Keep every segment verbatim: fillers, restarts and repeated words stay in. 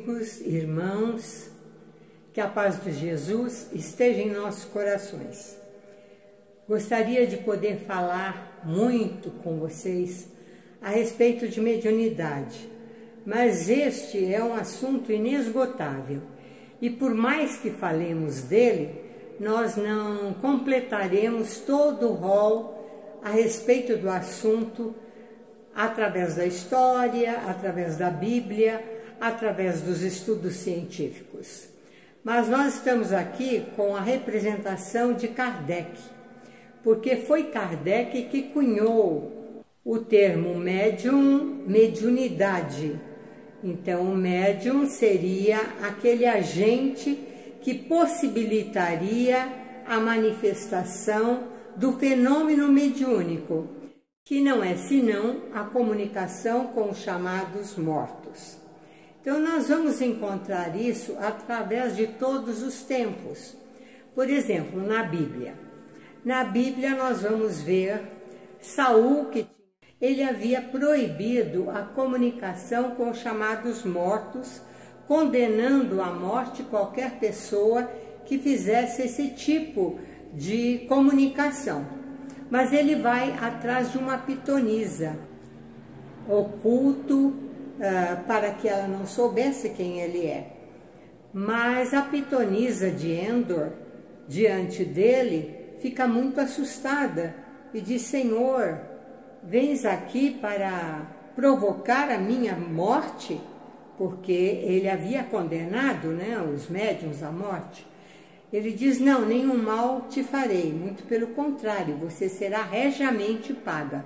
amigos, irmãos, que a paz de Jesus esteja em nossos corações. Gostaria de poder falar muito com vocês a respeito de mediunidade, mas este é um assunto inesgotável e por mais que falemos dele, nós não completaremos todo o rol a respeito do assunto através da história, através da Bíblia, através dos estudos científicos. Mas nós estamos aqui com a representação de Kardec, porque foi Kardec que cunhou o termo médium, mediunidade. Então, o médium seria aquele agente que possibilitaria a manifestação do fenômeno mediúnico, que não é senão a comunicação com os chamados mortos. Então, nós vamos encontrar isso através de todos os tempos. Por exemplo, na Bíblia. Na Bíblia, nós vamos ver Saul, que ele havia proibido a comunicação com os chamados mortos, condenando à morte qualquer pessoa que fizesse esse tipo de comunicação. Mas ele vai atrás de uma pitonisa, oculto, uh, para que ela não soubesse quem ele é. Mas a pitonisa de Endor, diante dele, fica muito assustada e diz: Senhor, vens aqui para provocar a minha morte? Porque ele havia condenado, né, os médiuns à morte. Ele diz: não, nenhum mal te farei, muito pelo contrário, você será regiamente paga.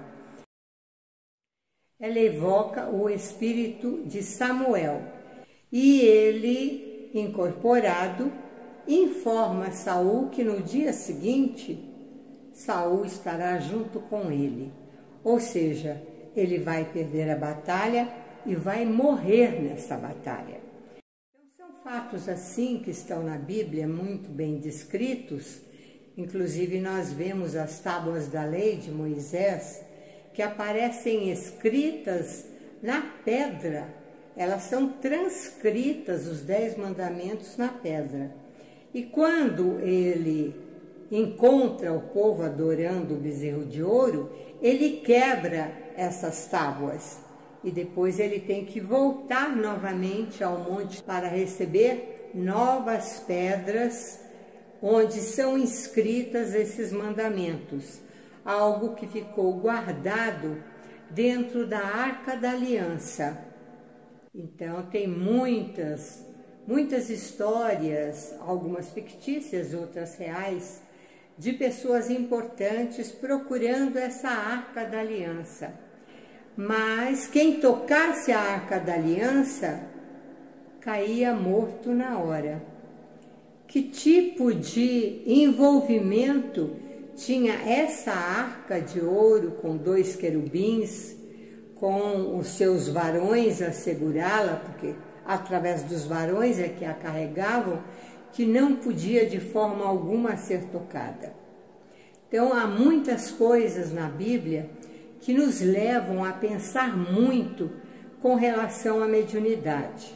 Ela evoca o espírito de Samuel e ele, incorporado, informa Saul que no dia seguinte Saul estará junto com ele, ou seja, ele vai perder a batalha e vai morrer nessa batalha. Então, são fatos assim que estão na Bíblia muito bem descritos. Inclusive nós vemos as tábuas da lei de Moisés que aparecem escritas na pedra. Elas são transcritas, os dez mandamentos, na pedra. E quando ele encontra o povo adorando o bezerro de ouro, ele quebra essas tábuas. E depois ele tem que voltar novamente ao monte para receber novas pedras onde são inscritas esses mandamentos. Algo que ficou guardado dentro da Arca da Aliança. Então tem muitas, muitas histórias, algumas fictícias, outras reais, de pessoas importantes procurando essa Arca da Aliança. Mas quem tocasse a Arca da Aliança caía morto na hora. Que tipo de envolvimento tinha essa arca de ouro com dois querubins, com os seus varões a segurá-la, porque através dos varões é que a carregavam, que não podia de forma alguma ser tocada. Então há muitas coisas na Bíblia que nos levam a pensar muito com relação à mediunidade.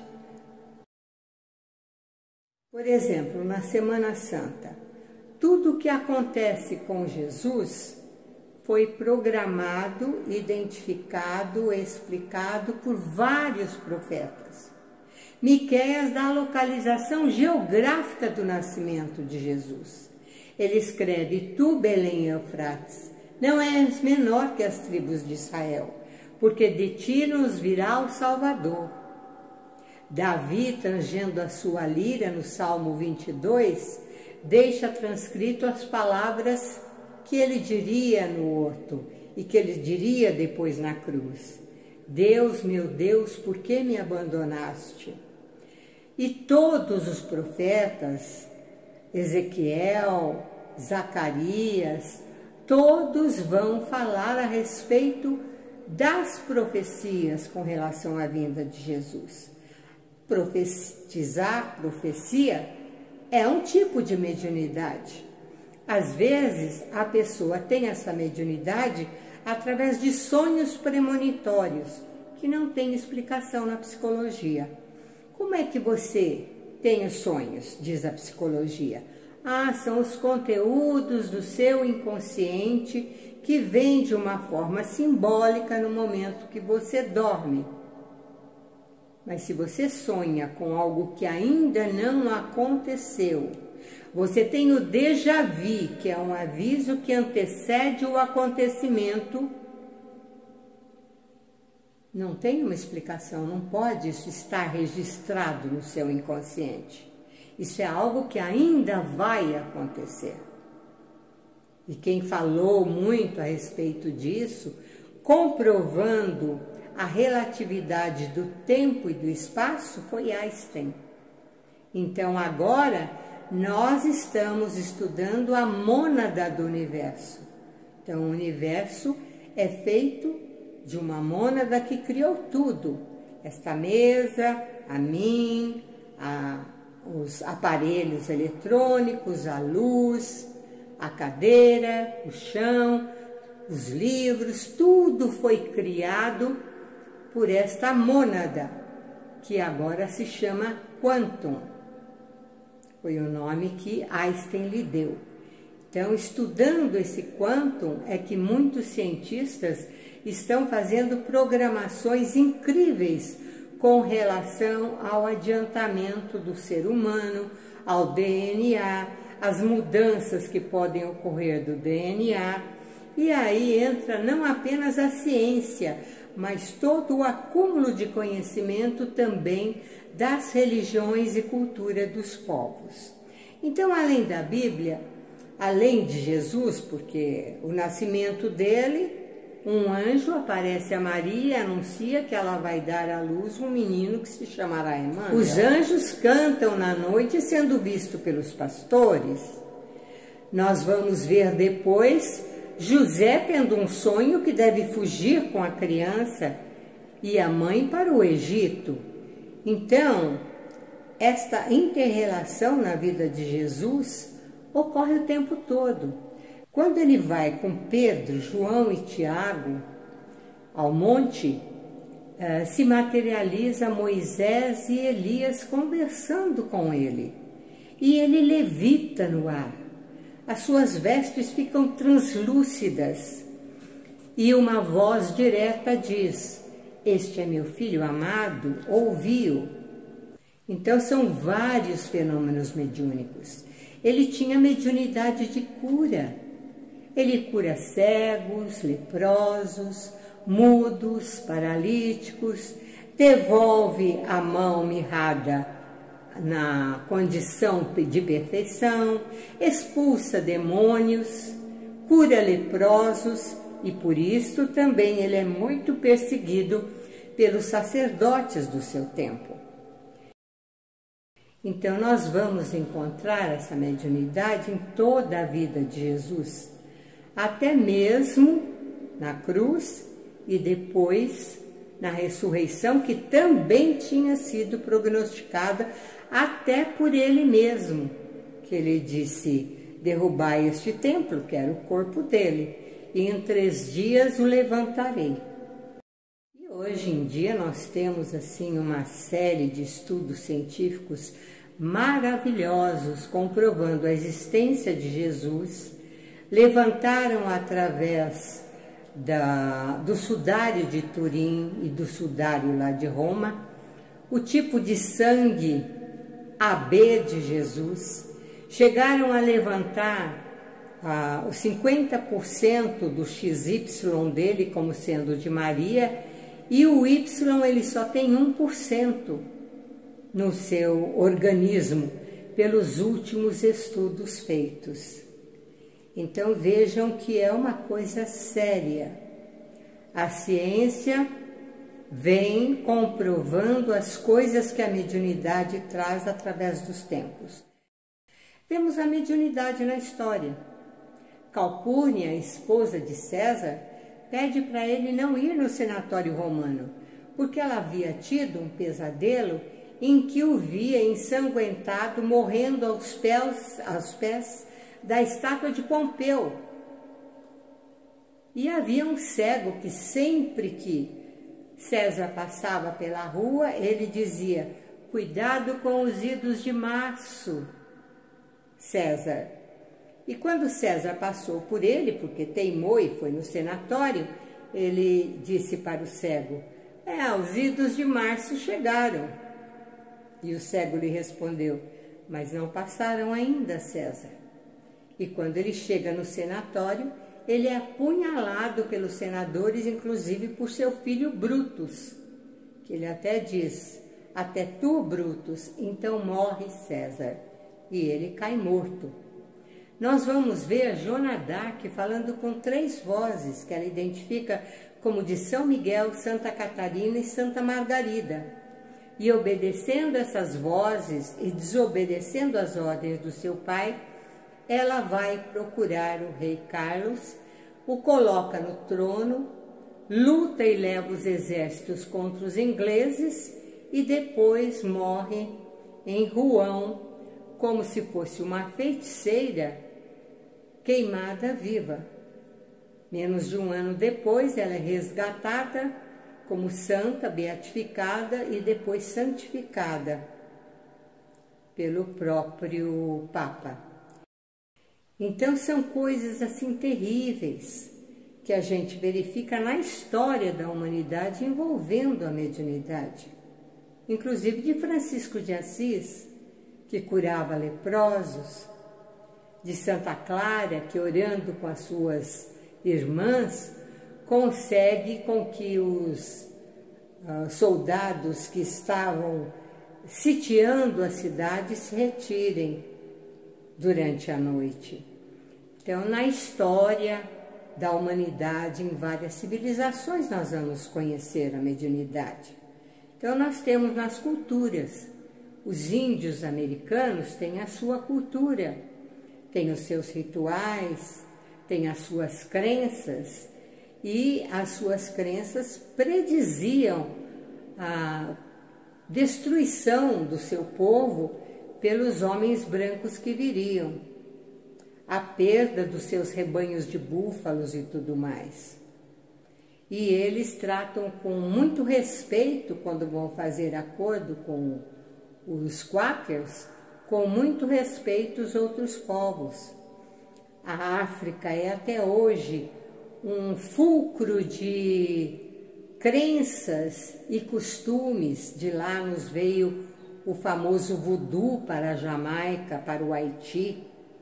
Por exemplo, na Semana Santa, tudo o que acontece com Jesus foi programado, identificado, explicado por vários profetas. Miqueias dá a localização geográfica do nascimento de Jesus. Ele escreve: Tu, Belém Eufrates, não és menor que as tribos de Israel, porque de ti nos virá o Salvador. Davi, tangendo a sua lira no Salmo vinte e dois, deixa transcrito as palavras que ele diria no horto e que ele diria depois na cruz: Deus, meu Deus, por que me abandonaste? E todos os profetas, Ezequiel, Zacarias, todos vão falar a respeito das profecias com relação à vinda de Jesus. Profetizar, profecia, é um tipo de mediunidade. Às vezes, a pessoa tem essa mediunidade através de sonhos premonitórios, que não tem explicação na psicologia. Como é que você tem os sonhos, diz a psicologia? Ah, são os conteúdos do seu inconsciente que vêm de uma forma simbólica no momento que você dorme. Mas se você sonha com algo que ainda não aconteceu, você tem o déjà vu, que é um aviso que antecede o acontecimento. Não tem uma explicação, não pode isso estar registrado no seu inconsciente. Isso é algo que ainda vai acontecer. E quem falou muito a respeito disso, comprovando a relatividade do tempo e do espaço, foi Einstein. Então agora nós estamos estudando a mônada do universo. Então o universo é feito de uma mônada que criou tudo. Esta mesa, a mim, a, os aparelhos eletrônicos, a luz, a cadeira, o chão, os livros, tudo foi criado por esta mônada, que agora se chama quantum. Foi o nome que Einstein lhe deu. Então, estudando esse quantum, é que muitos cientistas estão fazendo programações incríveis com relação ao adiantamento do ser humano, ao D N A, as mudanças que podem ocorrer do D N A. E aí entra não apenas a ciência, mas todo o acúmulo de conhecimento também das religiões e cultura dos povos. Então, além da Bíblia, além de Jesus, porque o nascimento dele, um anjo aparece a Maria e anuncia que ela vai dar à luz um menino que se chamará Emmanuel. Os anjos cantam na noite, sendo visto pelos pastores. Nós vamos ver depois José tendo um sonho que deve fugir com a criança e a mãe para o Egito. Então, esta inter-relação na vida de Jesus ocorre o tempo todo. Quando ele vai com Pedro, João e Tiago ao monte, se materializa Moisés e Elias conversando com ele. E ele levita no ar. As suas vestes ficam translúcidas. E uma voz direta diz: "Este é meu filho amado, ouvi-o." Então são vários fenômenos mediúnicos. Ele tinha mediunidade de cura. Ele cura cegos, leprosos, mudos, paralíticos, devolve a mão mirrada na condição de perfeição, expulsa demônios, cura leprosos e por isso também ele é muito perseguido pelos sacerdotes do seu tempo. Então nós vamos encontrar essa mediunidade em toda a vida de Jesus, até mesmo na cruz e depois na ressurreição, que também tinha sido prognosticada até por ele mesmo, que ele disse: "Derrubai este templo", que era o corpo dele, "e em três dias o levantarei." E hoje em dia nós temos assim uma série de estudos científicos maravilhosos comprovando a existência de Jesus. Levantaram através da, do sudário de Turim e do sudário lá de Roma o tipo de sangue A B de Jesus. Chegaram a levantar ah, os cinquenta por cento do X Y dele como sendo de Maria, e o Y ele só tem um por cento no seu organismo, pelos últimos estudos feitos. Então vejam que é uma coisa séria. A ciência vem comprovando as coisas que a mediunidade traz através dos tempos. Vemos a mediunidade na história. Calpurnia, esposa de César, pede para ele não ir no senatório romano, porque ela havia tido um pesadelo em que o via ensanguentado, morrendo aos pés, aos pés da estátua de Pompeu. E havia um cego que sempre que César passava pela rua, ele dizia: cuidado com os idos de março, César. E quando César passou por ele, porque teimou e foi no senatório, ele disse para o cego: é, os idos de março chegaram. E o cego lhe respondeu: mas não passaram ainda, César. E quando ele chega no senatório, ele é apunhalado pelos senadores, inclusive por seu filho Brutus, que ele até diz: até tu, Brutus, então morre César. E ele cai morto. Nós vamos ver Joana d'Arc falando com três vozes, que ela identifica como de São Miguel, Santa Catarina e Santa Margarida. E obedecendo essas vozes e desobedecendo as ordens do seu pai, ela vai procurar o rei Carlos, o coloca no trono, luta e leva os exércitos contra os ingleses e depois morre em Rouen, como se fosse uma feiticeira queimada viva. Menos de um ano depois, ela é resgatada como santa, beatificada e depois santificada pelo próprio Papa. Então são coisas assim terríveis que a gente verifica na história da humanidade envolvendo a mediunidade. Inclusive de Francisco de Assis, que curava leprosos, de Santa Clara, que orando com as suas irmãs, consegue com que os uh, soldados que estavam sitiando a cidade se retirem durante a noite. Então, na história da humanidade, em várias civilizações, nós vamos conhecer a mediunidade. Então, nós temos nas culturas. Os índios americanos têm a sua cultura, têm os seus rituais, têm as suas crenças, e as suas crenças prediziam a destruição do seu povo pelos homens brancos que viriam, a perda dos seus rebanhos de búfalos e tudo mais. E eles tratam com muito respeito, quando vão fazer acordo com os quáqueros, com muito respeito os outros povos. A África é até hoje um fulcro de crenças e costumes. De lá nos veio o famoso voodoo para a Jamaica, para o Haiti.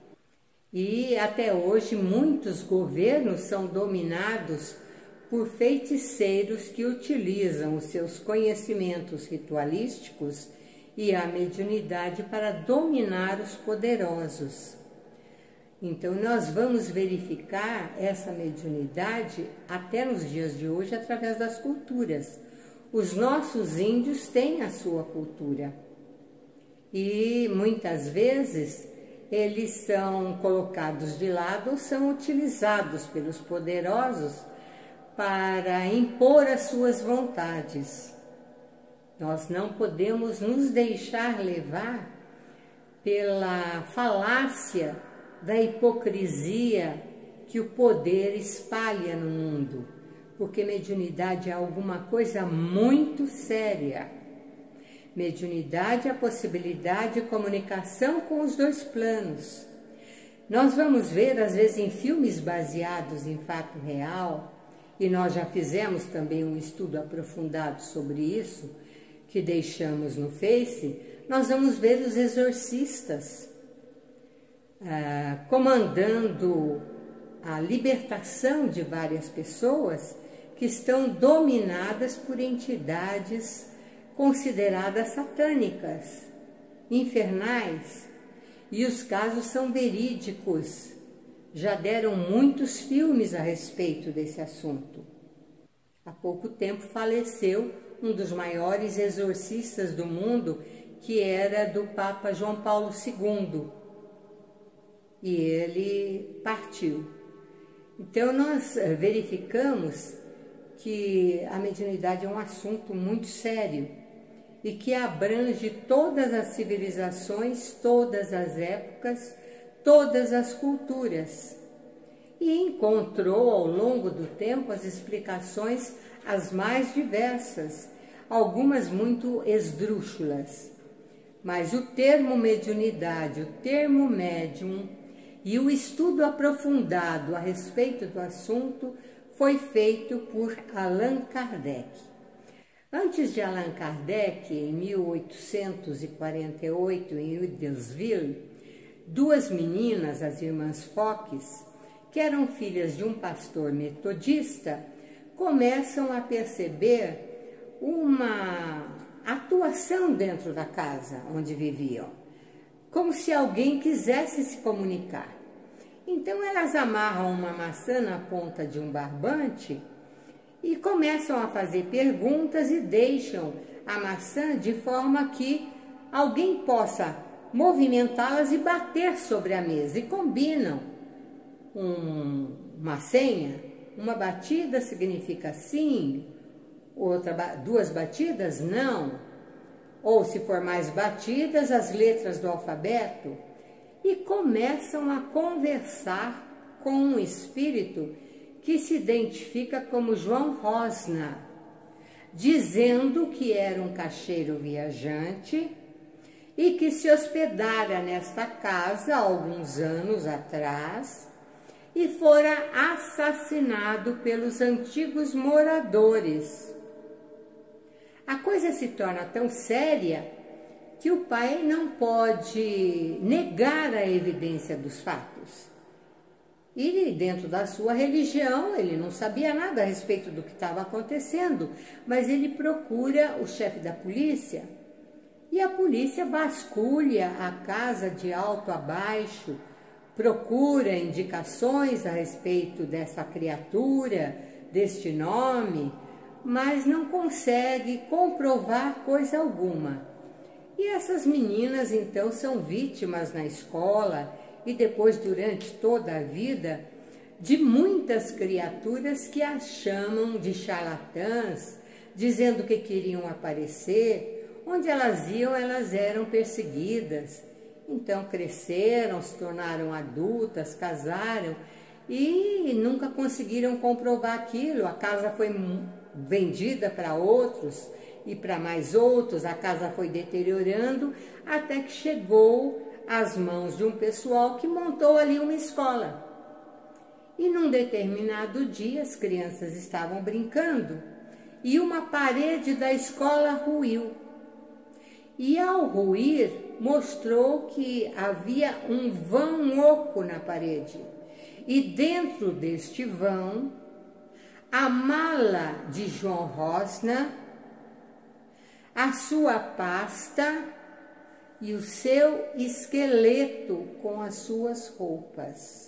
E até hoje muitos governos são dominados por feiticeiros que utilizam os seus conhecimentos ritualísticos e a mediunidade para dominar os poderosos. Então, nós vamos verificar essa mediunidade até nos dias de hoje através das culturas. Os nossos índios têm a sua cultura e muitas vezes eles são colocados de lado ou são utilizados pelos poderosos para impor as suas vontades. Nós não podemos nos deixar levar pela falácia da hipocrisia que o poder espalha no mundo, porque mediunidade é alguma coisa muito séria. Mediunidade é a possibilidade de comunicação com os dois planos. Nós vamos ver, às vezes, em filmes baseados em fato real, e nós já fizemos também um estudo aprofundado sobre isso, que deixamos no Face, nós vamos ver os exorcistas ah, comandando a libertação de várias pessoas que estão dominadas por entidades consideradas satânicas, infernais, e os casos são verídicos. Já deram muitos filmes a respeito desse assunto. Há pouco tempo faleceu um dos maiores exorcistas do mundo, que era do Papa João Paulo segundo, e ele partiu. Então nós verificamos que a mediunidade é um assunto muito sério e que abrange todas as civilizações, todas as épocas, todas as culturas, e encontrou ao longo do tempo as explicações as mais diversas, algumas muito esdrúxulas, mas o termo mediunidade, o termo médium e o estudo aprofundado a respeito do assunto foi feito por Allan Kardec. Antes de Allan Kardec, em mil oitocentos e quarenta e oito, em Huddersville, duas meninas, as irmãs Fox, que eram filhas de um pastor metodista, começam a perceber uma atuação dentro da casa onde viviam, como se alguém quisesse se comunicar. Então elas amarram uma maçã na ponta de um barbante e começam a fazer perguntas e deixam a maçã de forma que alguém possa movimentá-las e bater sobre a mesa. E combinam um, uma senha, uma batida significa sim, outra, duas batidas não, ou se for mais batidas, as letras do alfabeto, e começam a conversar com um espírito que se identifica como João Rosner, dizendo que era um caixeiro viajante e que se hospedara nesta casa há alguns anos atrás e fora assassinado pelos antigos moradores. A coisa se torna tão séria que o pai não pode negar a evidência dos fatos. E dentro da sua religião, ele não sabia nada a respeito do que estava acontecendo, mas ele procura o chefe da polícia e a polícia vasculha a casa de alto a baixo, procura indicações a respeito dessa criatura, deste nome, mas não consegue comprovar coisa alguma. E essas meninas então são vítimas na escola e depois durante toda a vida de muitas criaturas que as chamam de charlatãs, dizendo que queriam aparecer. Onde elas iam, elas eram perseguidas. Então cresceram, se tornaram adultas, casaram e nunca conseguiram comprovar aquilo. A casa foi vendida para outros e para mais outros, a casa foi deteriorando até que chegou às mãos de um pessoal que montou ali uma escola. E num determinado dia as crianças estavam brincando e uma parede da escola ruiu. E ao ruir, mostrou que havia um vão oco na parede. E dentro deste vão, a mala de João Rosner, a sua pasta e o seu esqueleto com as suas roupas.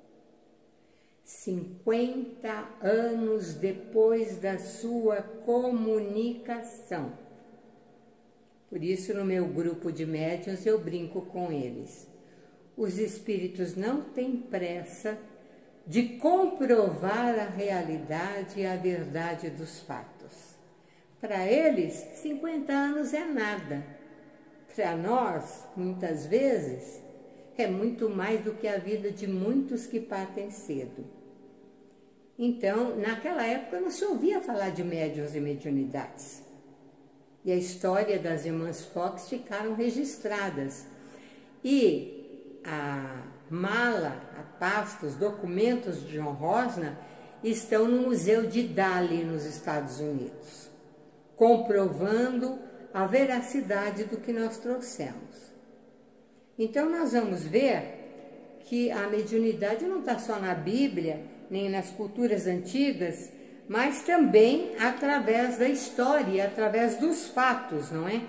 cinquenta anos depois da sua comunicação. Por isso, no meu grupo de médiuns, eu brinco com eles. Os espíritos não têm pressa de comprovar a realidade e a verdade dos fatos. Para eles, cinquenta anos é nada. Para nós, muitas vezes, é muito mais do que a vida de muitos que partem cedo. Então, naquela época, não se ouvia falar de médiuns e mediunidades. E a história das irmãs Fox ficaram registradas. E a mala, a pasta, os documentos de João Rosner estão no Museu de Dali, nos Estados Unidos, comprovando a veracidade do que nós trouxemos. Então, nós vamos ver que a mediunidade não está só na Bíblia, nem nas culturas antigas, mas também através da história, através dos fatos, não é?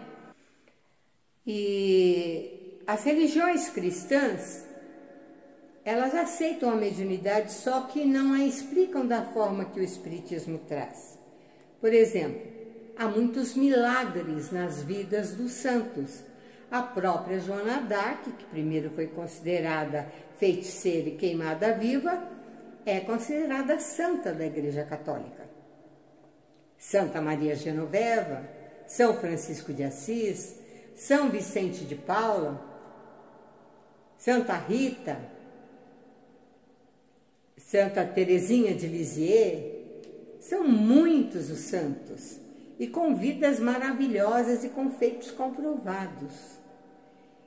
E as religiões cristãs, elas aceitam a mediunidade, só que não a explicam da forma que o Espiritismo traz. Por exemplo, há muitos milagres nas vidas dos santos. A própria Joana d'Arc, que primeiro foi considerada feiticeira e queimada viva, é considerada santa da Igreja Católica. Santa Maria Genoveva, São Francisco de Assis, São Vicente de Paula, Santa Rita, Santa Teresinha de Lisieux, são muitos os santos e com vidas maravilhosas e com feitos comprovados.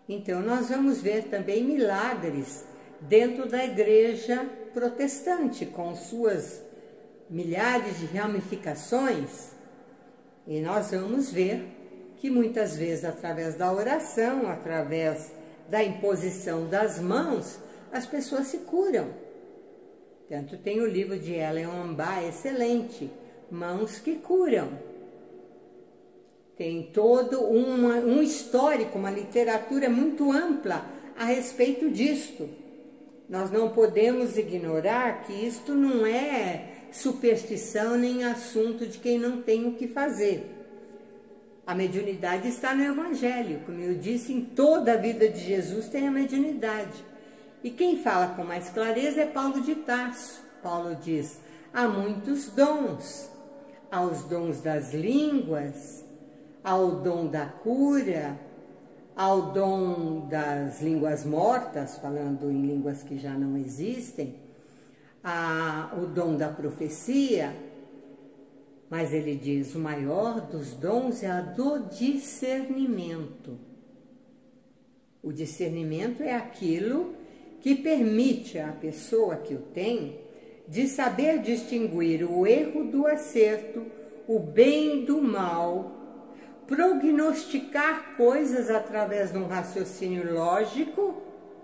Então, nós vamos ver também milagres dentro da igreja protestante, com suas milhares de ramificações. E nós vamos ver que muitas vezes, através da oração, através da imposição das mãos, as pessoas se curam. Tanto tem o livro de Ellen White, excelente, Mãos que Curam. Tem todo uma, um histórico, uma literatura muito ampla a respeito disto. Nós não podemos ignorar que isto não é superstição nem assunto de quem não tem o que fazer. A mediunidade está no Evangelho. Como eu disse, em toda a vida de Jesus tem a mediunidade. E quem fala com mais clareza é Paulo de Tarso. Paulo diz, há muitos dons. Há os dons das línguas, ao dom da cura, ao dom das línguas mortas, falando em línguas que já não existem, ao dom da profecia, mas ele diz, o maior dos dons é a do discernimento. O discernimento é aquilo que permite à pessoa que o tem de saber distinguir o erro do acerto, o bem do mal, prognosticar coisas através de um raciocínio lógico.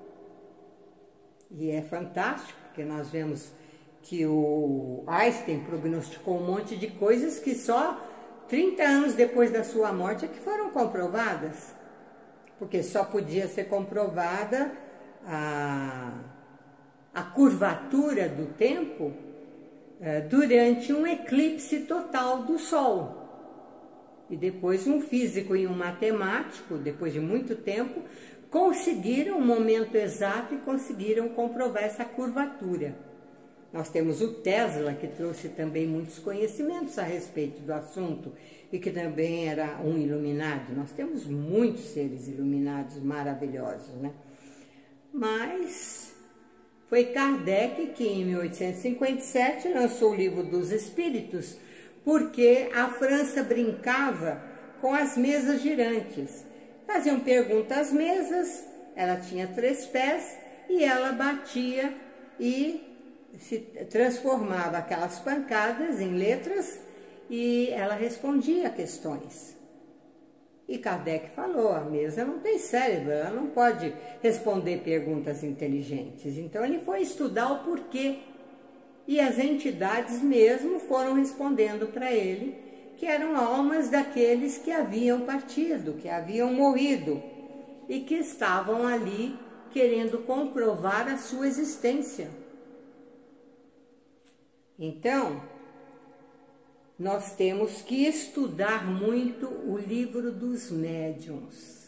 E é fantástico, porque nós vemos que o Einstein prognosticou um monte de coisas que só trinta anos depois da sua morte é que foram comprovadas. Porque só podia ser comprovada a, a curvatura do tempo é, durante um eclipse total do Sol. E depois um físico e um matemático, depois de muito tempo, conseguiram o momento exato e conseguiram comprovar essa curvatura. Nós temos o Tesla, que trouxe também muitos conhecimentos a respeito do assunto e que também era um iluminado. Nós temos muitos seres iluminados maravilhosos, né? Mas foi Kardec que em mil oitocentos e cinquenta e sete lançou o Livro dos Espíritos, porque a França brincava com as mesas girantes. Faziam pergunta às mesas, ela tinha três pés e ela batia e se transformava aquelas pancadas em letras e ela respondia questões. E Kardec falou, a mesa não tem cérebro, ela não pode responder perguntas inteligentes. Então ele foi estudar o porquê. E as entidades mesmo foram respondendo para ele que eram almas daqueles que haviam partido, que haviam morrido e que estavam ali querendo comprovar a sua existência. Então, nós temos que estudar muito o Livro dos Médiuns.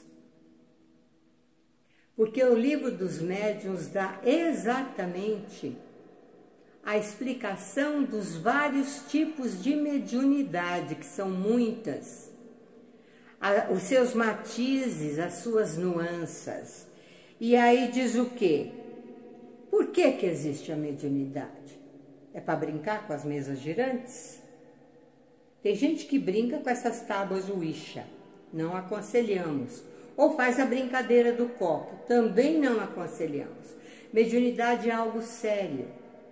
Porque o Livro dos Médiuns dá exatamente a explicação dos vários tipos de mediunidade, que são muitas, os seus matizes, as suas nuances. E aí diz o quê? Por que que existe a mediunidade? É para brincar com as mesas girantes? Tem gente que brinca com essas tábuas Ouija, não aconselhamos. Ou faz a brincadeira do copo, também não aconselhamos. Mediunidade é algo sério.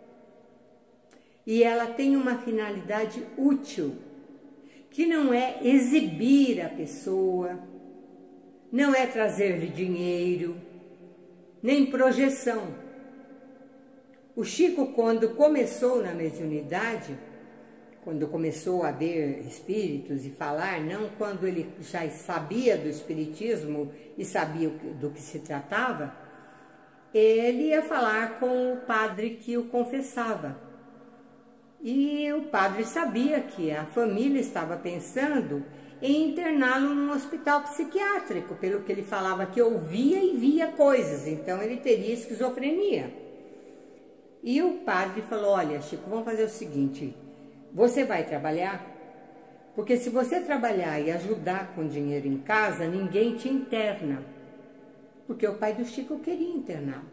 E ela tem uma finalidade útil, que não é exibir a pessoa, não é trazer-lhe dinheiro, nem projeção. O Chico, quando começou na mediunidade, quando começou a ver espíritos e falar, não quando ele já sabia do espiritismo e sabia do que se tratava, ele ia falar com o padre que o confessava. E o padre sabia que a família estava pensando em interná-lo num hospital psiquiátrico, pelo que ele falava que ouvia e via coisas, então ele teria esquizofrenia. E o padre falou, olha, Chico, vamos fazer o seguinte, você vai trabalhar? Porque se você trabalhar e ajudar com dinheiro em casa, ninguém te interna. Porque o pai do Chico queria internar.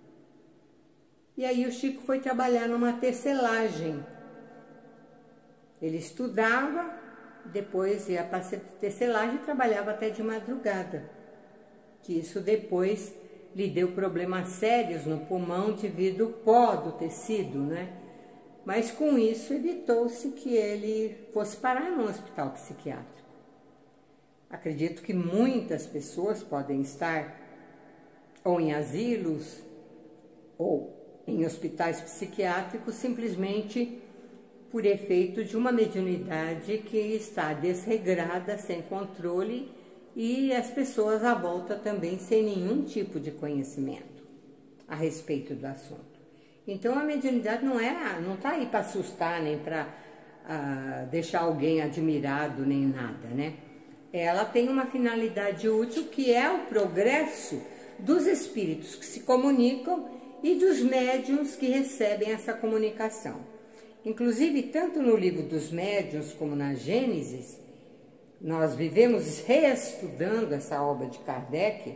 E aí o Chico foi trabalhar numa tecelagem. Ele estudava, depois ia para a tecelagem e trabalhava até de madrugada. que isso depois lhe deu problemas sérios no pulmão devido ao pó do tecido, né? Mas com isso evitou-se que ele fosse parar num hospital psiquiátrico. Acredito que muitas pessoas podem estar ou em asilos ou em hospitais psiquiátricos simplesmente por efeito de uma mediunidade que está desregrada, sem controle, e as pessoas à volta também sem nenhum tipo de conhecimento a respeito do assunto. Então a mediunidade não é, não está aí para assustar, nem para uh, deixar alguém admirado, nem nada, né? Ela tem uma finalidade útil, que é o progresso dos espíritos que se comunicam e dos médiuns que recebem essa comunicação. Inclusive, tanto no livro dos médiuns como na Gênesis, nós vivemos reestudando essa obra de Kardec,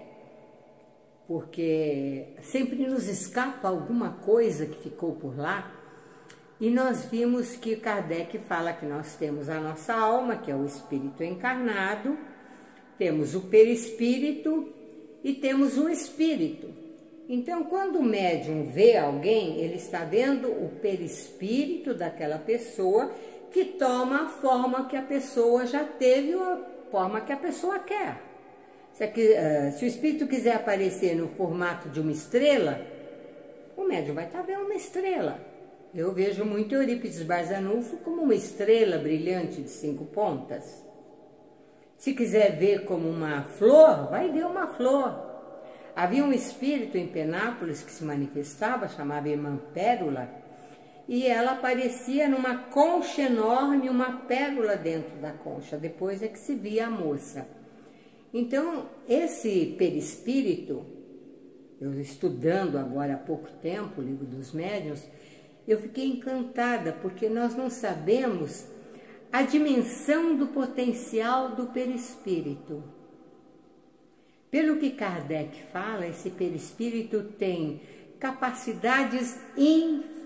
porque sempre nos escapa alguma coisa que ficou por lá, e nós vimos que Kardec fala que nós temos a nossa alma, que é o espírito encarnado, temos o perispírito e temos o espírito. Então, quando o médium vê alguém, ele está vendo o perispírito daquela pessoa, que toma a forma que a pessoa já teve ou a forma que a pessoa quer. Se, aqui, uh, se o espírito quiser aparecer no formato de uma estrela, o médium vai estar vendo uma estrela. Eu vejo muito Eurípides Barzanufo como uma estrela brilhante de cinco pontas. Se quiser ver como uma flor, vai ver uma flor. Havia um espírito em Penápolis que se manifestava, chamava Irmã Pérola, e ela aparecia numa concha enorme, uma pérola dentro da concha. Depois é que se via a moça. Então, esse perispírito, eu estudando agora há pouco tempo o livro dos médiuns, eu fiquei encantada, porque nós não sabemos a dimensão do potencial do perispírito. Pelo que Kardec fala, esse perispírito tem capacidades infinitas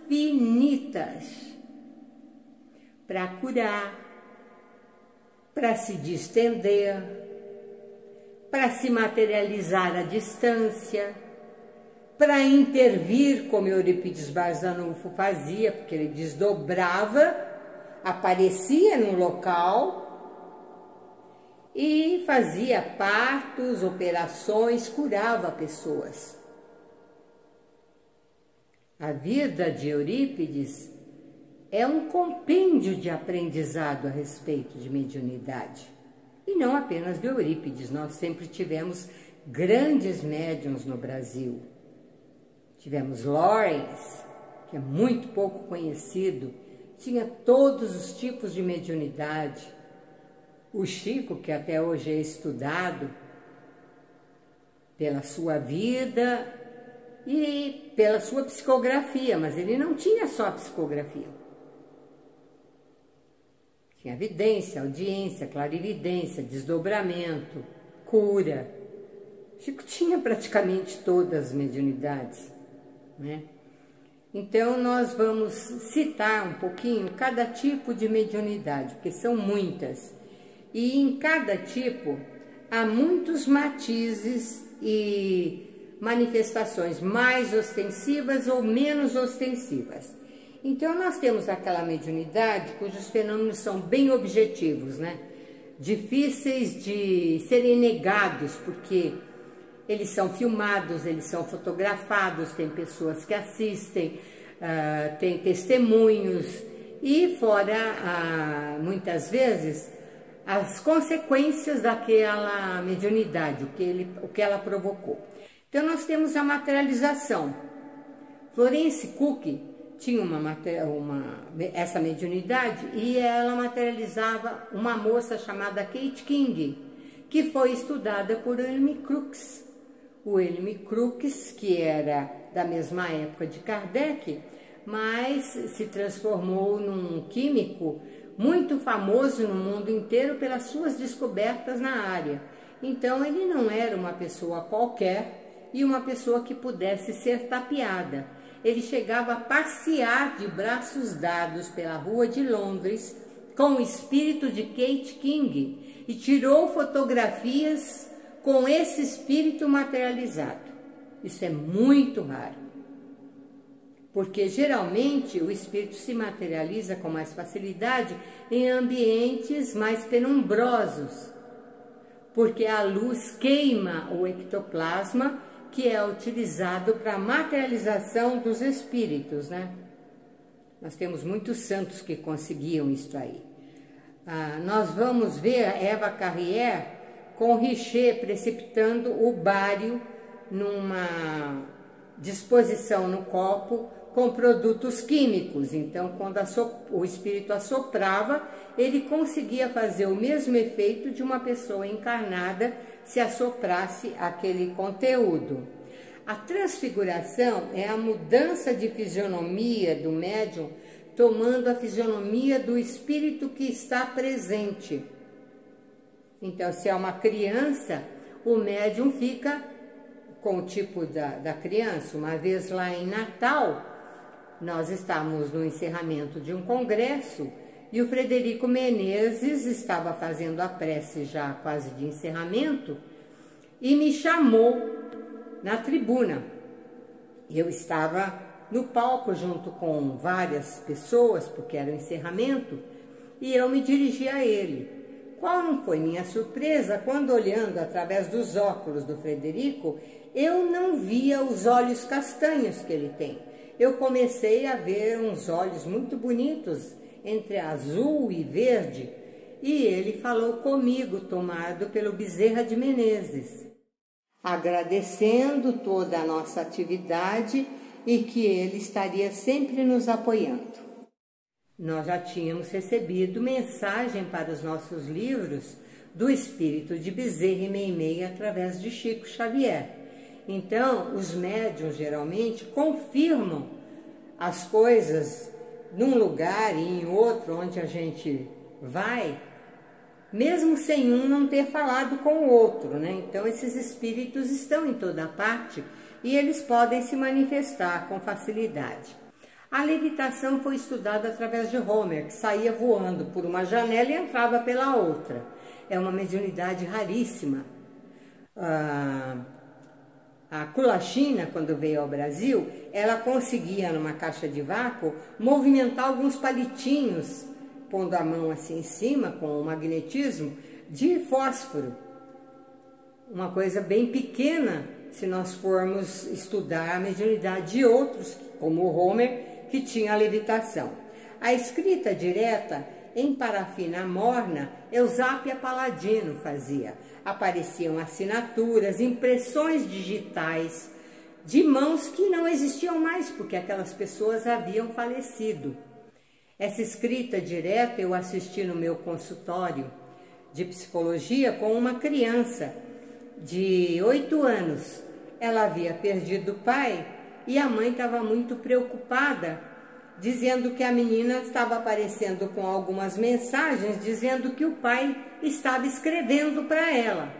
para curar, para se distender, para se materializar à distância, para intervir, como Eurípides Barzanufo fazia, porque ele desdobrava, aparecia no local e fazia partos, operações, curava pessoas. A vida de Eurípides é um compêndio de aprendizado a respeito de mediunidade. E não apenas de Eurípides, nós sempre tivemos grandes médiuns no Brasil. Tivemos Lawrence, que é muito pouco conhecido, tinha todos os tipos de mediunidade. O Chico, que até hoje é estudado pela sua vida e pela sua psicografia, mas ele não tinha só a psicografia. Tinha vidência, audiência, clarividência, desdobramento, cura. Chico tinha praticamente todas as mediunidades, né? Então, nós vamos citar um pouquinho cada tipo de mediunidade, porque são muitas. E em cada tipo há muitos matizes e manifestações mais ostensivas ou menos ostensivas. Então, nós temos aquela mediunidade cujos fenômenos são bem objetivos, né? Difíceis de serem negados, porque eles são filmados, eles são fotografados, tem pessoas que assistem, uh, tem testemunhos, e fora, uh, muitas vezes, as consequências daquela mediunidade, o que, ele, o que ela provocou. Então, nós temos a materialização. Florence Cook tinha uma, uma, essa mediunidade e ela materializava uma moça chamada Kate King, que foi estudada por William Crookes. O William Crookes, que era da mesma época de Kardec, mas se transformou num químico muito famoso no mundo inteiro pelas suas descobertas na área. Então, ele não era uma pessoa qualquer e uma pessoa que pudesse ser tapeada. Ele chegava a passear de braços dados pela rua de Londres com o espírito de Kate King e tirou fotografias com esse espírito materializado. Isso é muito raro, porque geralmente o espírito se materializa com mais facilidade em ambientes mais penumbrosos, porque a luz queima o ectoplasma, que é utilizado para a materialização dos espíritos, né? Nós temos muitos santos que conseguiam isso aí. Ah, nós vamos ver a Eva Carrière com Richer precipitando o bário numa disposição no copo com produtos químicos. Então, quando o espírito assoprava, ele conseguia fazer o mesmo efeito de uma pessoa encarnada se assoprasse aquele conteúdo. A transfiguração é a mudança de fisionomia do médium, tomando a fisionomia do espírito que está presente. Então, se é uma criança, o médium fica com o tipo da, da criança. Uma vez lá em Natal, nós estávamos no encerramento de um congresso e o Frederico Menezes estava fazendo a prece já quase de encerramento e me chamou na tribuna. Eu estava no palco junto com várias pessoas, porque era o encerramento, e eu me dirigi a ele. Qual não foi minha surpresa quando, olhando através dos óculos do Frederico, eu não via os olhos castanhos que ele tem. Eu comecei a ver uns olhos muito bonitos, entre azul e verde, e ele falou comigo, tomado pelo Bezerra de Menezes, agradecendo toda a nossa atividade e que ele estaria sempre nos apoiando. Nós já tínhamos recebido mensagem para os nossos livros do espírito de Bezerra e Meimei através de Chico Xavier. Então, os médiuns geralmente confirmam as coisas num lugar e em outro onde a gente vai, mesmo sem um não ter falado com o outro, né? Então, esses espíritos estão em toda parte e eles podem se manifestar com facilidade. A levitação foi estudada através de Homer, que saía voando por uma janela e entrava pela outra. É uma mediunidade raríssima. Ah, a Kulachina, quando veio ao Brasil, ela conseguia, numa caixa de vácuo, movimentar alguns palitinhos, pondo a mão assim em cima, com o magnetismo, de fósforo. Uma coisa bem pequena, se nós formos estudar a mediunidade de outros, como o Homer, que tinha a levitação. A escrita direta em parafina morna, Eusápia Paladino fazia. Apareciam assinaturas, impressões digitais de mãos que não existiam mais, porque aquelas pessoas haviam falecido. Essa escrita direta eu assisti no meu consultório de psicologia com uma criança de oito anos. Ela havia perdido o pai e a mãe estava muito preocupada, dizendo que a menina estava aparecendo com algumas mensagens, dizendo que o pai estava escrevendo para ela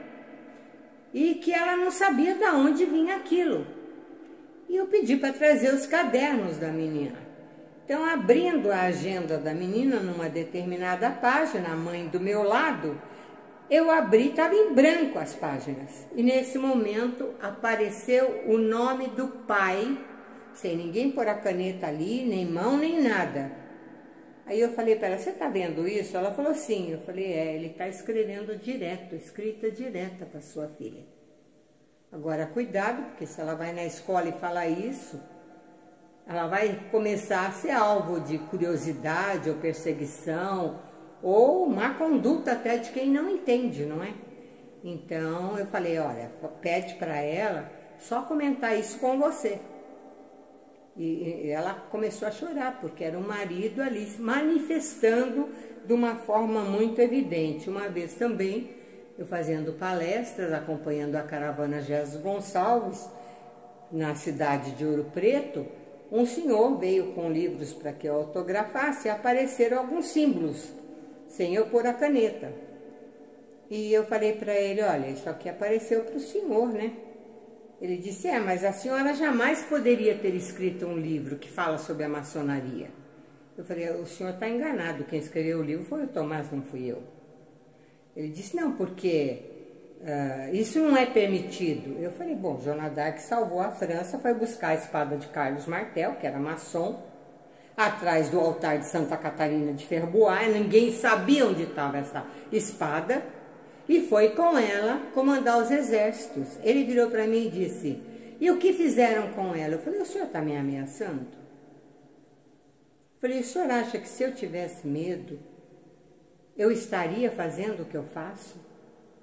e que ela não sabia de onde vinha aquilo. E eu pedi para trazer os cadernos da menina. Então, abrindo a agenda da menina numa determinada página, a mãe do meu lado, eu abri, estava em branco as páginas. E nesse momento apareceu o nome do pai, sem ninguém pôr a caneta ali, nem mão, nem nada. Aí eu falei para ela, você está vendo isso? Ela falou sim. Eu falei, é, ele está escrevendo direto, escrita direta para sua filha. Agora, cuidado, porque se ela vai na escola e falar isso, ela vai começar a ser alvo de curiosidade ou perseguição, ou má conduta até de quem não entende, não é? Então, eu falei, olha, pede para ela só comentar isso com você. E ela começou a chorar, porque era o marido ali se manifestando de uma forma muito evidente. Uma vez também, eu fazendo palestras, acompanhando a caravana Jesus Gonçalves, na cidade de Ouro Preto, um senhor veio com livros para que eu autografasse e apareceram alguns símbolos, sem eu pôr a caneta. E eu falei para ele, olha, isso aqui apareceu para o senhor, né? Ele disse, é, mas a senhora jamais poderia ter escrito um livro que fala sobre a maçonaria. Eu falei, o senhor está enganado, quem escreveu o livro foi o Tomás, não fui eu. Ele disse, não, porque Uh, isso não é permitido. Eu falei, bom, Joana d'Arc salvou a França, foi buscar a espada de Carlos Martel, que era maçom, atrás do altar de Santa Catarina de Ferbois, ninguém sabia onde estava essa espada, e foi com ela comandar os exércitos. Ele virou para mim e disse, e o que fizeram com ela? Eu falei, o senhor está me ameaçando? Eu falei, o senhor acha que se eu tivesse medo, eu estaria fazendo o que eu faço?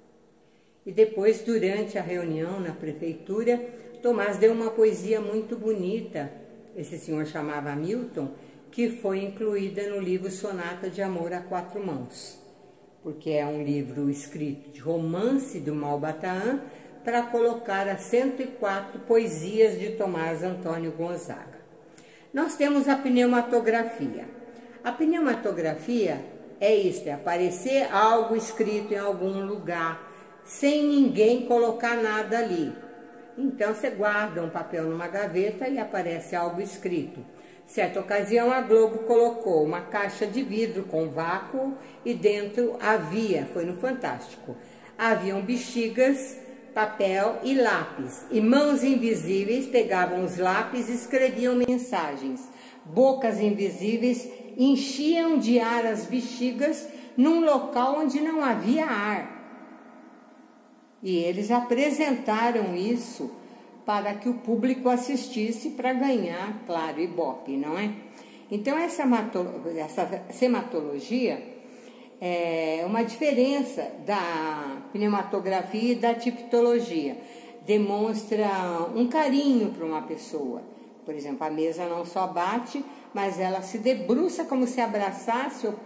E depois, durante a reunião na prefeitura, Tomás deu uma poesia muito bonita, esse senhor chamava Milton, que foi incluída no livro Sonata de Amor a Quatro Mãos, porque é um livro escrito de romance do Malbataan para colocar as cento e quatro poesias de Tomás Antônio Gonzaga. Nós temos a pneumatografia. A pneumatografia é isso, é aparecer algo escrito em algum lugar, sem ninguém colocar nada ali. Então você guarda um papel numa gaveta e aparece algo escrito. Certa ocasião a Globo colocou uma caixa de vidro com vácuo e dentro havia, foi no Fantástico, haviam bexigas, papel e lápis. E mãos invisíveis pegavam os lápis e escreviam mensagens. Bocas invisíveis enchiam de ar as bexigas num local onde não havia ar. E eles apresentaram isso para que o público assistisse para ganhar, claro, Ibope, não é? Então, essa, essa sematologia é uma diferença da pneumatografia e da tipologia. Demonstra um carinho para uma pessoa. Por exemplo, a mesa não só bate, mas ela se debruça como se abraçasse ou,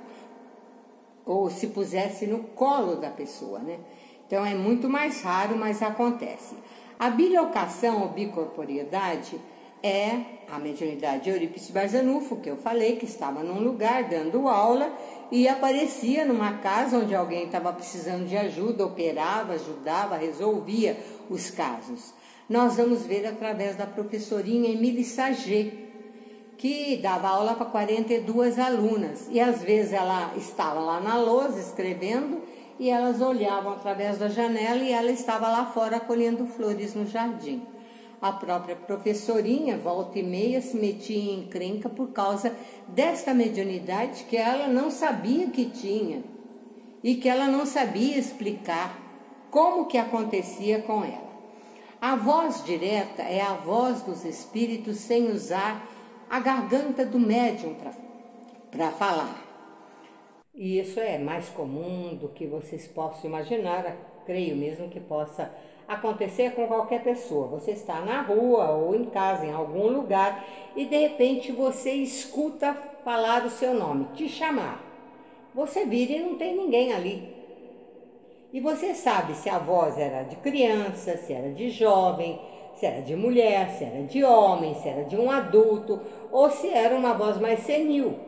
ou se pusesse no colo da pessoa, né? Então, é muito mais raro, mas acontece. A bilocação ou bicorporeidade é a mediunidade de Eurípides Barzanufo, que eu falei, que estava num lugar dando aula e aparecia numa casa onde alguém estava precisando de ajuda, operava, ajudava, resolvia os casos. Nós vamos ver através da professorinha Emília Sagê, que dava aula para quarenta e duas alunas. E às vezes ela estava lá na lousa escrevendo, e elas olhavam através da janela e ela estava lá fora colhendo flores no jardim. A própria professorinha, volta e meia, se metia em encrenca por causa desta mediunidade que ela não sabia que tinha e que ela não sabia explicar como que acontecia com ela. A voz direta é a voz dos espíritos sem usar a garganta do médium para falar. E isso é mais comum do que vocês possam imaginar, creio mesmo que possa acontecer com qualquer pessoa. Você está na rua ou em casa, em algum lugar, e de repente você escuta falar o seu nome, te chamar. Você vira e não tem ninguém ali. E você sabe se a voz era de criança, se era de jovem, se era de mulher, se era de homem, se era de um adulto, ou se era uma voz mais senil.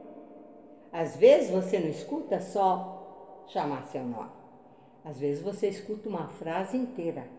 Às vezes você não escuta só chamar seu nome. Às vezes você escuta uma frase inteira.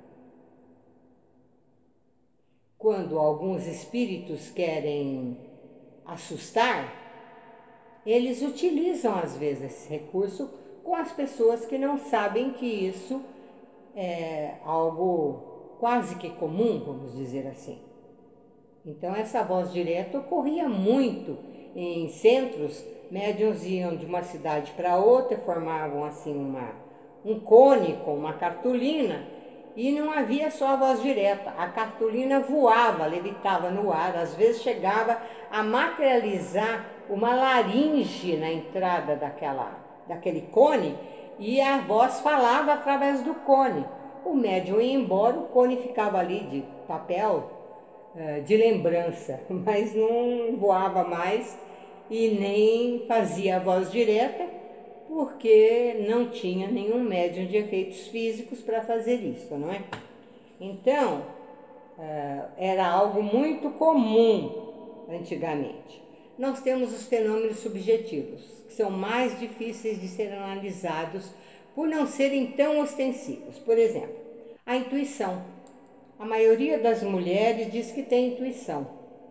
Quando alguns espíritos querem assustar, eles utilizam às vezes esse recurso com as pessoas que não sabem que isso é algo quase que comum, vamos dizer assim. Então essa voz direta ocorria muito em centros. Médiuns iam de uma cidade para outra, formavam assim uma, um cone com uma cartolina e não havia só a voz direta. A cartolina voava, levitava no ar, às vezes chegava a materializar uma laringe na entrada daquela, daquele cone e a voz falava através do cone. O médium ia embora, o cone ficava ali de papel, de lembrança, mas não voava mais e nem fazia a voz direta, porque não tinha nenhum médium de efeitos físicos para fazer isso, não é? Então, era algo muito comum antigamente. Nós temos os fenômenos subjetivos, que são mais difíceis de serem analisados por não serem tão ostensivos. Por exemplo, a intuição. A maioria das mulheres diz que tem intuição.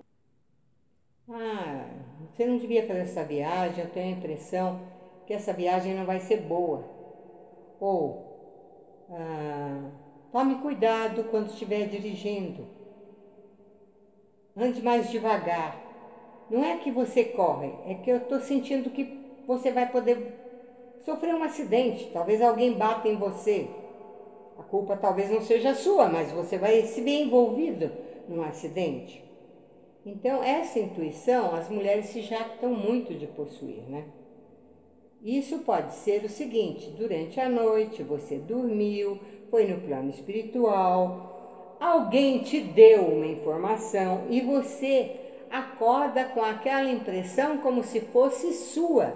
Ah, você não devia fazer essa viagem, eu tenho a impressão que essa viagem não vai ser boa. Ou, Ah, tome cuidado quando estiver dirigindo. Ande mais devagar. Não é que você corre, é que eu estou sentindo que você vai poder sofrer um acidente. Talvez alguém bata em você. A culpa talvez não seja sua, mas você vai se ver envolvido num acidente. Então, essa intuição, as mulheres se jactam muito de possuir, né? Isso pode ser o seguinte: durante a noite você dormiu, foi no plano espiritual, alguém te deu uma informação e você acorda com aquela impressão como se fosse sua.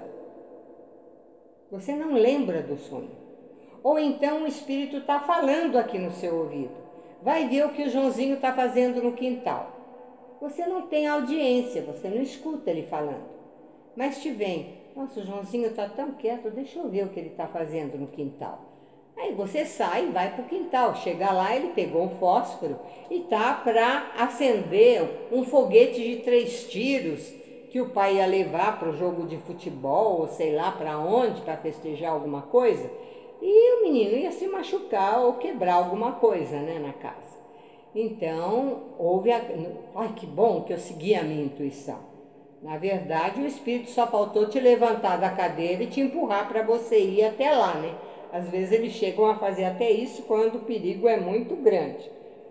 Você não lembra do sonho. Ou então o espírito está falando aqui no seu ouvido. Vai ver o que o Joãozinho está fazendo no quintal. Você não tem audiência, você não escuta ele falando. Mas te vem: nossa, o Joãozinho está tão quieto, deixa eu ver o que ele está fazendo no quintal. Aí você sai e vai para o quintal. Chega lá, ele pegou um fósforo e tá para acender um foguete de três tiros que o pai ia levar para o jogo de futebol, ou sei lá para onde, para festejar alguma coisa. E o menino ia se machucar ou quebrar alguma coisa, né, na casa. Então, houve a... Ai, que bom que eu segui a minha intuição. Na verdade, o espírito só faltou te levantar da cadeira e te empurrar para você ir até lá, né? Às vezes eles chegam a fazer até isso quando o perigo é muito grande.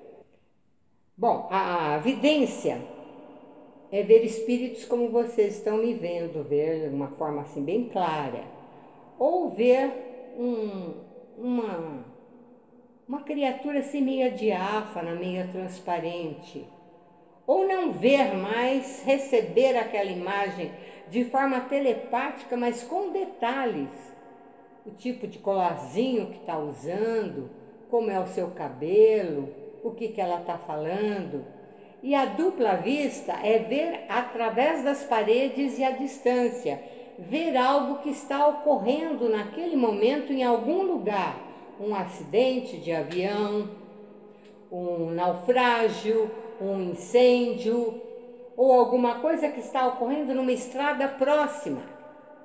Bom, a vidência é ver espíritos como vocês estão me vendo, ver de uma forma assim bem clara. Ou ver um, uma, uma criatura assim meia diáfana, meia transparente. Ou não ver, mas receber aquela imagem de forma telepática, mas com detalhes. O tipo de colarzinho que está usando, como é o seu cabelo, o que, que ela está falando. E a dupla vista é ver através das paredes e à distância, ver algo que está ocorrendo naquele momento em algum lugar. Um acidente de avião, um naufrágio, um incêndio, ou alguma coisa que está ocorrendo numa estrada próxima.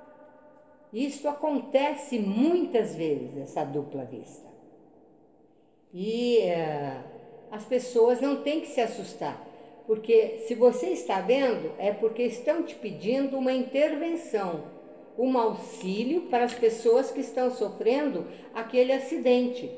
Isso acontece muitas vezes, essa dupla vista. E uh, as pessoas não têm que se assustar, porque se você está vendo, é porque estão te pedindo uma intervenção, um auxílio para as pessoas que estão sofrendo aquele acidente.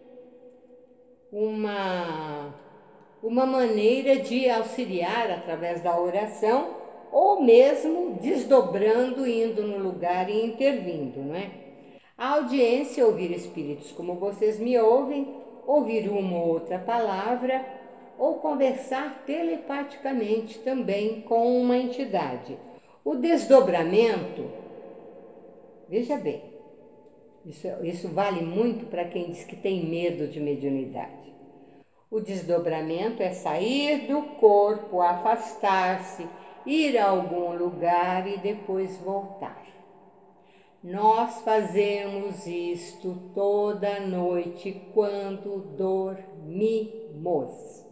Uma, uma maneira de auxiliar através da oração, ou mesmo desdobrando, indo no lugar e intervindo, não é? A audiência é ouvir espíritos como vocês me ouvem, ouvir uma ou outra palavra, ou conversar telepaticamente também com uma entidade. O desdobramento, veja bem, isso, isso vale muito para quem diz que tem medo de mediunidade. O desdobramento é sair do corpo, afastar-se, ir a algum lugar e depois voltar. Nós fazemos isto toda noite quando dormimos.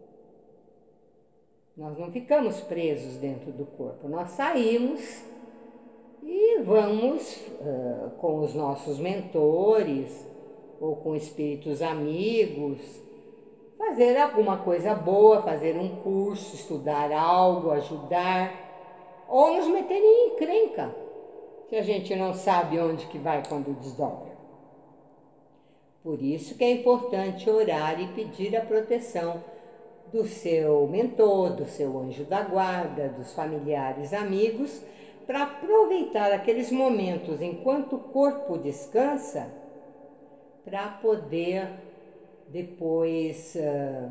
Nós não ficamos presos dentro do corpo, nós saímos e vamos uh, com os nossos mentores ou com espíritos amigos, fazer alguma coisa boa, fazer um curso, estudar algo, ajudar, ou nos meter em encrenca, se a gente não sabe onde que vai quando desdobra. Por isso que é importante orar e pedir a proteção do seu mentor, do seu anjo da guarda, dos familiares, amigos, para aproveitar aqueles momentos enquanto o corpo descansa, para poder depois uh,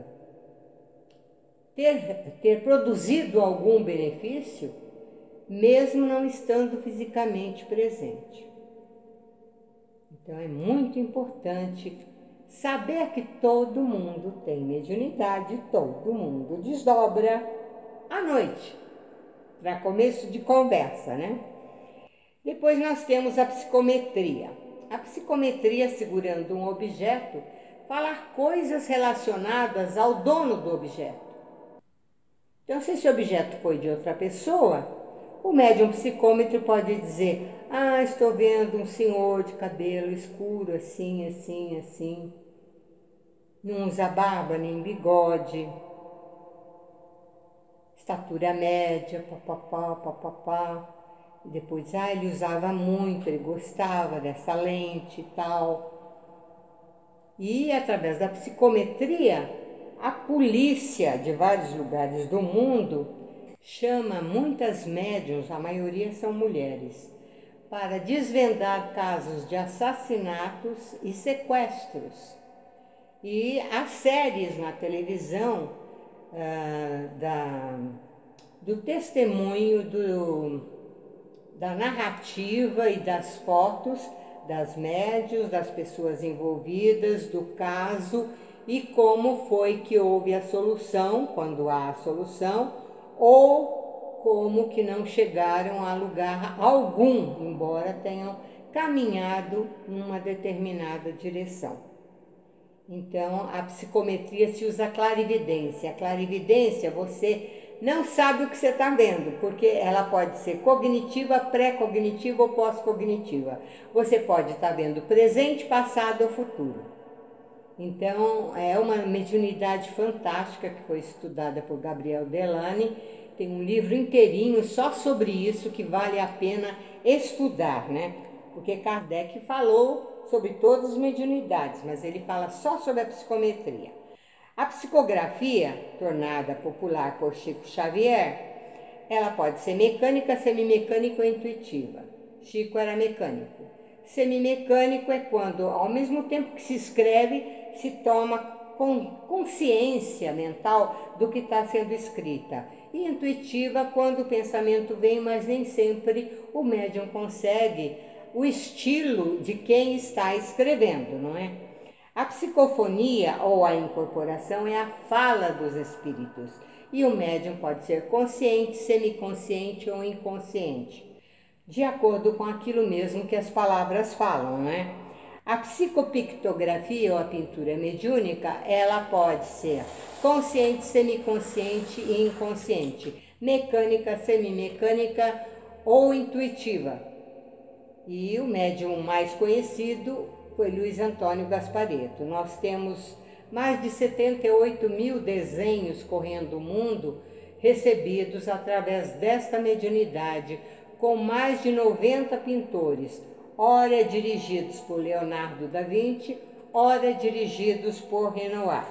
ter, ter produzido algum benefício, mesmo não estando fisicamente presente. Então é muito importante saber que todo mundo tem mediunidade, todo mundo desdobra à noite, para começo de conversa, né? Depois nós temos a psicometria. A psicometria, segurando um objeto, falar coisas relacionadas ao dono do objeto. Então, se esse objeto foi de outra pessoa, O médium psicômetro pode dizer: ah, estou vendo um senhor de cabelo escuro, assim, assim, assim. Não usa barba nem bigode. Estatura média, papapá, papapá. E depois, ah, ele usava muito, ele gostava dessa lente e tal. E através da psicometria, a polícia de vários lugares do mundo chama muitas médiuns, a maioria são mulheres, para desvendar casos de assassinatos e sequestros. E há séries na televisão ah, da, do testemunho, do, da narrativa e das fotos das médiuns, das pessoas envolvidas, do caso e como foi que houve a solução, quando há a solução, ou como que não chegaram a lugar algum, embora tenham caminhado numa determinada direção. Então, a psicometria se usa a clarividência. A clarividência, você não sabe o que você está vendo, porque ela pode ser cognitiva, pré-cognitiva ou pós-cognitiva. Você pode estar vendo presente, passado ou futuro. Então, é uma mediunidade fantástica que foi estudada por Gabriel Delany. Tem um livro inteirinho só sobre isso que vale a pena estudar, né? Porque Kardec falou sobre todas as mediunidades, mas ele fala só sobre a psicometria. A psicografia, tornada popular por Chico Xavier, ela pode ser mecânica, semimecânica ou intuitiva. Chico era mecânico. Semimecânico é quando, ao mesmo tempo que se escreve, se toma consciência mental do que está sendo escrita. E intuitiva quando o pensamento vem, mas nem sempre o médium consegue o estilo de quem está escrevendo, não é? A psicofonia ou a incorporação é a fala dos espíritos e o médium pode ser consciente, semiconsciente ou inconsciente, de acordo com aquilo mesmo que as palavras falam, né? A psicopictografia ou a pintura mediúnica, ela pode ser consciente, semiconsciente e inconsciente, mecânica, semimecânica ou intuitiva. E o médium mais conhecido foi Luiz Antônio Gasparetto. Nós temos mais de setenta e oito mil desenhos correndo o mundo recebidos através desta mediunidade, com mais de noventa pintores, ora dirigidos por Leonardo da Vinci, ora dirigidos por Renoir.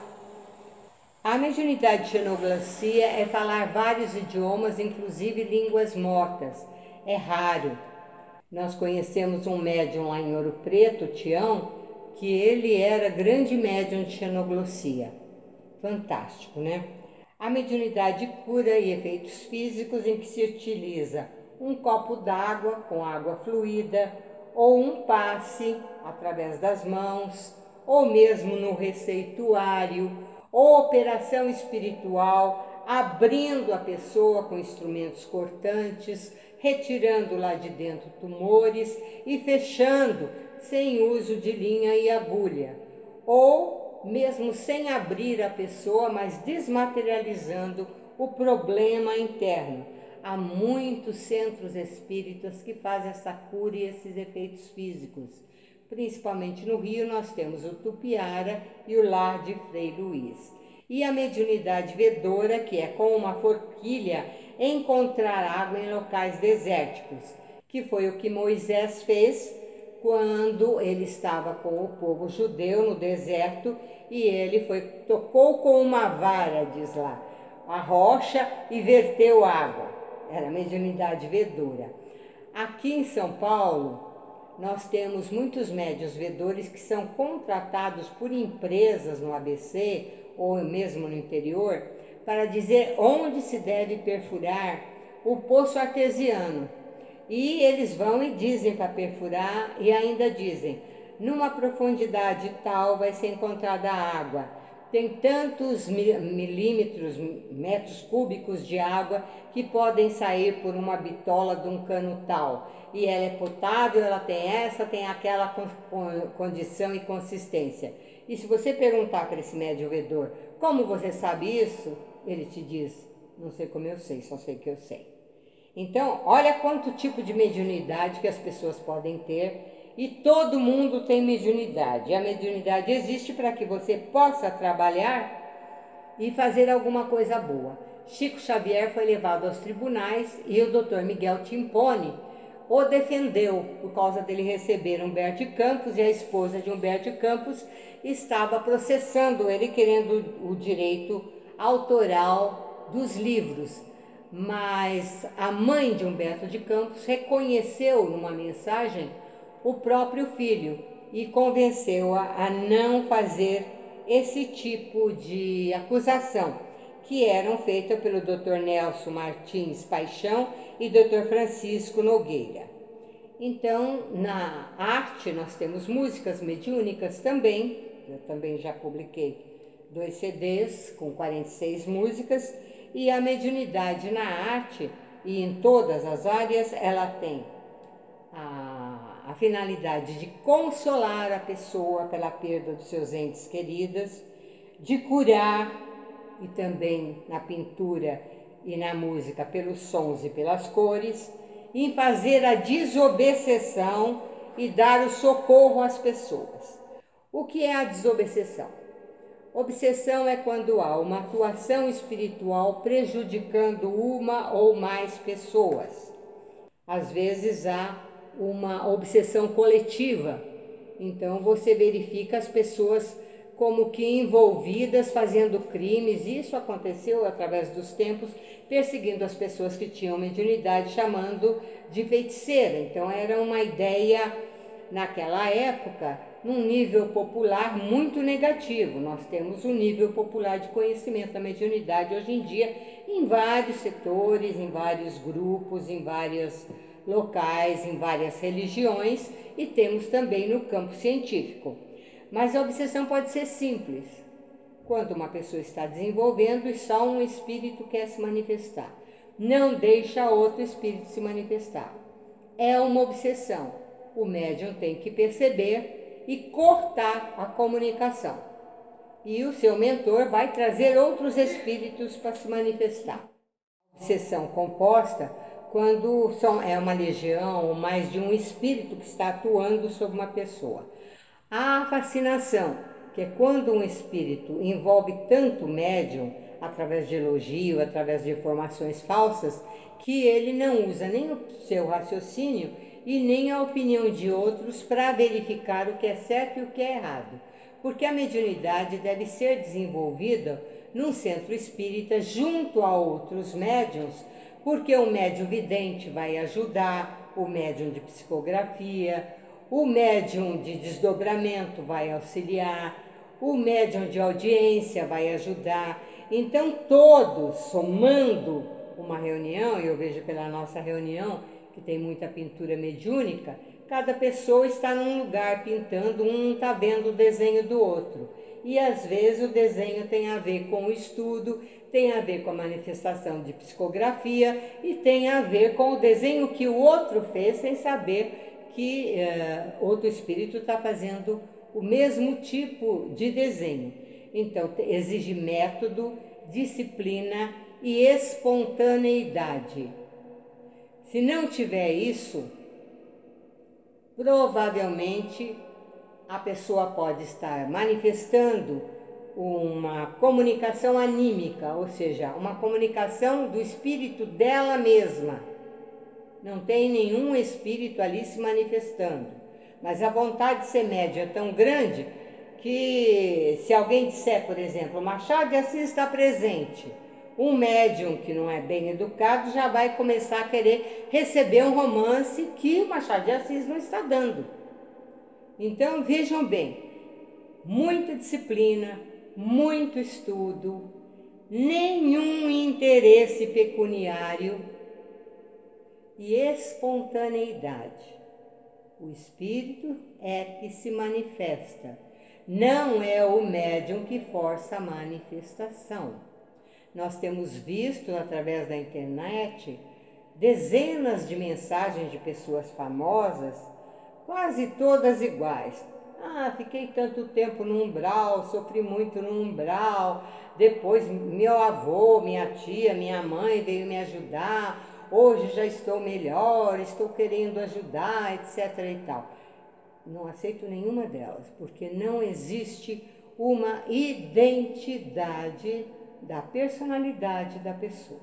A mediunidade de xenoglacia é falar vários idiomas, inclusive línguas mortas. É raro. Nós conhecemos um médium lá em Ouro Preto, Tião, que ele era grande médium de xenoglossia. Fantástico, né? A mediunidade cura e efeitos físicos em que se utiliza um copo d'água com água fluida, ou um passe através das mãos, ou mesmo no receituário, ou operação espiritual, abrindo a pessoa com instrumentos cortantes, retirando lá de dentro tumores e fechando sem uso de linha e agulha, ou mesmo sem abrir a pessoa, mas desmaterializando o problema interno. Há muitos centros espíritas que fazem essa cura e esses efeitos físicos. Principalmente no Rio nós temos o Tupiara e o Lar de Frei Luiz. E a mediunidade vedora, que é com uma forquilha encontrar água em locais desérticos, que foi o que Moisés fez quando ele estava com o povo judeu no deserto e ele foi, tocou com uma vara, diz lá, a rocha e verteu água. Era a mediunidade vedora. Aqui em São Paulo, nós temos muitos médiuns vedores que são contratados por empresas no A B C ou mesmo no interior para dizer onde se deve perfurar o poço artesiano. E eles vão e dizem para perfurar e ainda dizem, numa profundidade tal vai ser encontrada água. Tem tantos milímetros, metros cúbicos de água que podem sair por uma bitola de um cano tal. E ela é potável, ela tem essa, tem aquela condição e consistência. E se você perguntar para esse médium vedor, como você sabe isso? Ele te diz, não sei como eu sei, só sei que eu sei. Então, olha quanto tipo de mediunidade que as pessoas podem ter, e todo mundo tem mediunidade. A mediunidade existe para que você possa trabalhar e fazer alguma coisa boa. Chico Xavier foi levado aos tribunais e o doutor Miguel Timpone o defendeu por causa dele receber Humberto de Campos, e a esposa de Humberto de Campos estava processando ele, querendo o direito autoral dos livros. Mas a mãe de Humberto de Campos reconheceu numa mensagem o próprio filho e convenceu-a a não fazer esse tipo de acusação, que eram feitas pelo doutor Nelson Martins Paixão e doutor Francisco Nogueira. Então, na arte, nós temos músicas mediúnicas também. Eu também já publiquei dois C Ds com quarenta e seis músicas. E a mediunidade na arte e em todas as áreas, ela tem a, a finalidade de consolar a pessoa pela perda dos seus entes queridos, de curar, e também na pintura e na música pelos sons e pelas cores, em fazer a desobsessão e dar o socorro às pessoas. O que é a desobsessão? Obsessão é quando há uma atuação espiritual prejudicando uma ou mais pessoas. Às vezes há uma obsessão coletiva, então você verifica as pessoas como que envolvidas fazendo crimes. Isso aconteceu através dos tempos, perseguindo as pessoas que tinham mediunidade, chamando de feiticeira. Então era uma ideia, naquela época, num nível popular muito negativo. Nós temos um nível popular de conhecimento da mediunidade hoje em dia em vários setores, em vários grupos, em vários locais, em várias religiões, e temos também no campo científico. Mas a obsessão pode ser simples, quando uma pessoa está desenvolvendo e só um espírito quer se manifestar. Não deixa outro espírito se manifestar. É uma obsessão. O médium tem que perceber e cortar a comunicação. E o seu mentor vai trazer outros espíritos para se manifestar. Obsessão composta, quando são, é uma legião ou mais de um espírito que está atuando sobre uma pessoa. A fascinação, que é quando um espírito envolve tanto médium, através de elogio, através de informações falsas, que ele não usa nem o seu raciocínio e nem a opinião de outros para verificar o que é certo e o que é errado. Porque a mediunidade deve ser desenvolvida num centro espírita junto a outros médiuns, porque o médium vidente vai ajudar, o médium de psicografia, o médium de desdobramento vai auxiliar, o médium de audiência vai ajudar. Então todos, somando uma reunião, e eu vejo pela nossa reunião que tem muita pintura mediúnica, cada pessoa está num lugar pintando, um não está vendo o desenho do outro. E às vezes o desenho tem a ver com o estudo, tem a ver com a manifestação de psicografia e tem a ver com o desenho que o outro fez sem saber que uh, outro espírito está fazendo o mesmo tipo de desenho. Então, exige método, disciplina e espontaneidade. Se não tiver isso, provavelmente a pessoa pode estar manifestando uma comunicação anímica, ou seja, uma comunicação do espírito dela mesma. Não tem nenhum espírito ali se manifestando, mas a vontade de ser médium é tão grande que, se alguém disser, por exemplo, Machado de Assis está presente, um médium que não é bem educado já vai começar a querer receber um romance que o Machado de Assis não está dando. Então, vejam bem, muita disciplina, muito estudo, nenhum interesse pecuniário e espontaneidade. O espírito é que se manifesta, não é o médium que força a manifestação. Nós temos visto através da internet dezenas de mensagens de pessoas famosas, quase todas iguais. Ah, fiquei tanto tempo no umbral, sofri muito no umbral, depois meu avô, minha tia, minha mãe veio me ajudar. hoje já estou melhor, estou querendo ajudar, etc e tal. Não aceito nenhuma delas, porque não existe uma identidade da personalidade da pessoa.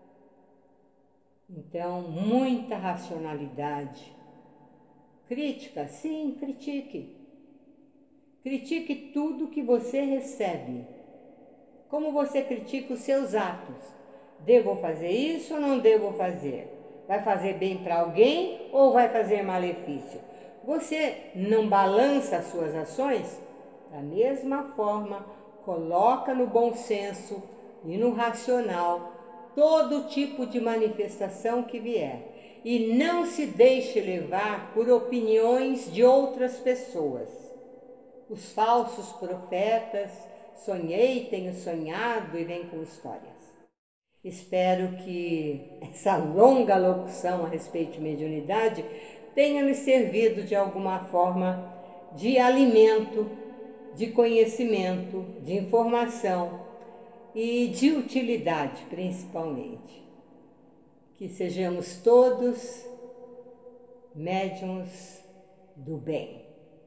Então, muita racionalidade. Crítica, sim, critique. Critique tudo que você recebe. Como você critica os seus atos? Devo fazer isso ou não devo fazer? Vai fazer bem para alguém ou vai fazer malefício? Você não balança as suas ações? Da mesma forma, coloca no bom senso e no racional todo tipo de manifestação que vier. E não se deixe levar por opiniões de outras pessoas. Os falsos profetas, sonhei, tenho sonhado e vem com histórias. Espero que essa longa locução a respeito de mediunidade tenha lhe servido de alguma forma de alimento, de conhecimento, de informação e de utilidade, principalmente. Que sejamos todos médiuns do bem,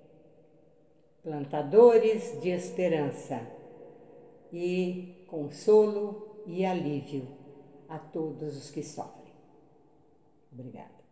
plantadores de esperança e consolo e alívio a todos os que sofrem. Obrigada.